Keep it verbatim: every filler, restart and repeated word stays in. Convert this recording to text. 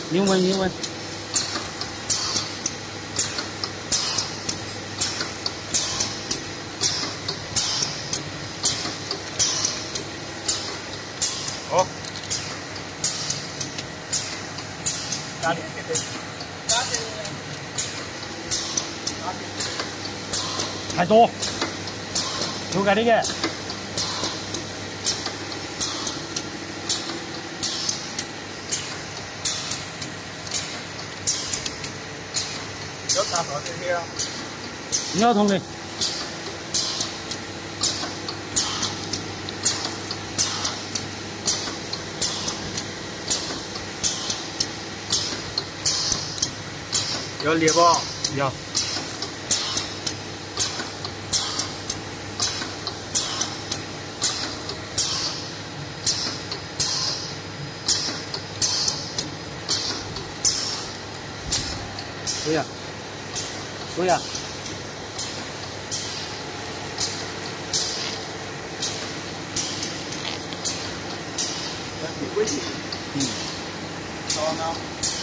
英文英文。 好，加点给对，加点，加点， 太多，又改这个。 有打好这些啊， 鸟筒的。 要裂不？ 要。对呀。 对呀， 微信， 嗯， 好呢。